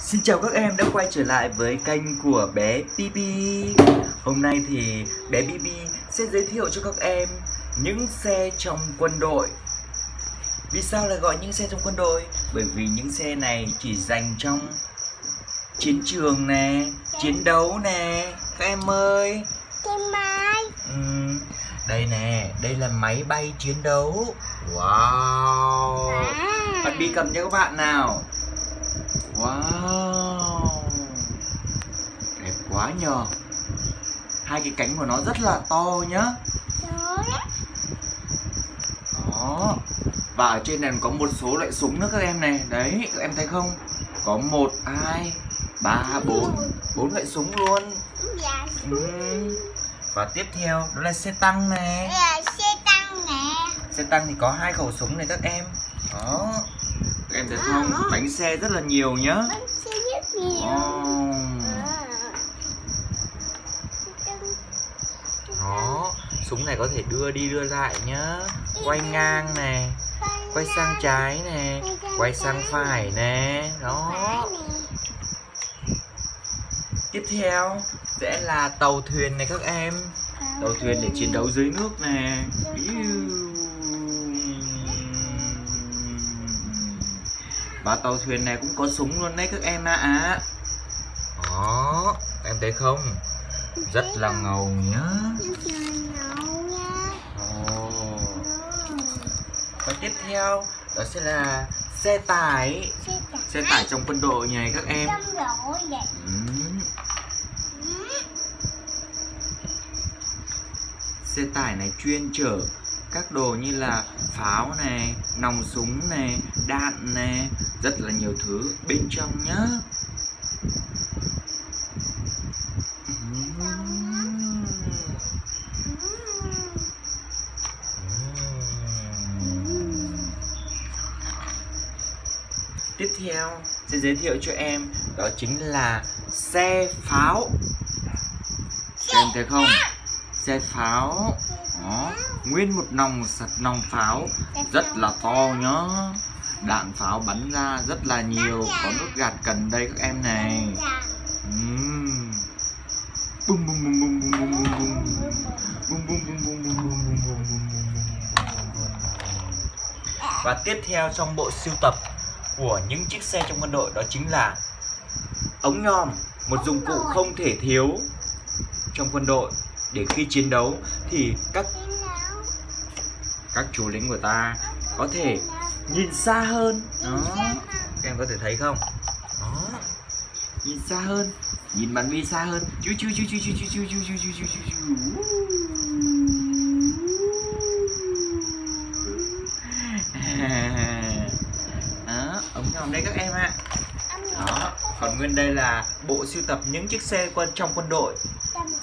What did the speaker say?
Xin chào các em đã quay trở lại với kênh của bé Bibi. Hôm nay thì bé Bibi sẽ giới thiệu cho các em những xe trong quân đội. Vì sao lại gọi những xe trong quân đội? Bởi vì những xe này chỉ dành trong chiến trường nè, chiến đấu nè các em ơi. Đây nè, đây là máy bay chiến đấu. Wow. Bạn Bi cầm cho các bạn nào. Wow, đẹp quá nhờ. Hai cái cánh của nó rất là to nhá. Đó. Và ở trên này có một số loại súng nữa các em này. Đấy, các em thấy không? Có 1, 2, 3, 4 loại súng luôn. Và tiếp theo đó là xe tăng này. Xe tăng thì có 2 khẩu súng này các em. Đó. Các em thấy không? Bánh xe rất là nhiều nhá. Đó, súng này có thể đưa đi đưa lại nhá. Quay ngang này, quay sang trái này, quay sang phải nè. Đó. Tiếp theo sẽ là tàu thuyền này các em. Tàu thuyền để chiến đấu dưới nước nè. Và tàu thuyền này cũng có súng luôn đấy các em ạ. Đó, em thấy không? Rất là ngầu nhá. Và tiếp theo đó sẽ là xe tải. Xe tải trong quân đội này các em. Xe tải này chuyên chở các đồ như là pháo này, nòng súng này, đạn này, rất là nhiều thứ bên trong nhá. Tiếp theo sẽ giới thiệu cho em đó chính là xe pháo. Em thấy không? Xe pháo. Đó, nguyên một nòng pháo rất là to nhá. Đạn pháo bắn ra rất là nhiều. Có nút gạt cần đây các em này. Bum bum bum bum bum bum bum bum bum bum bum bum bum bum. Và tiếp theo trong bộ sưu tập của những chiếc xe trong quân đội đó chính là ống nhòm, một dụng cụ không thể thiếu trong quân đội để khi chiến đấu thì các chú lính của ta có thể nhìn xa hơn. Đó, các em có thể thấy không? Đó, nhìn xa hơn, nhìn bắn bi xa hơn. Đó, ống nhòm đây các em ạ. Đó, còn nguyên đây là bộ sưu tập những chiếc xe trong quân đội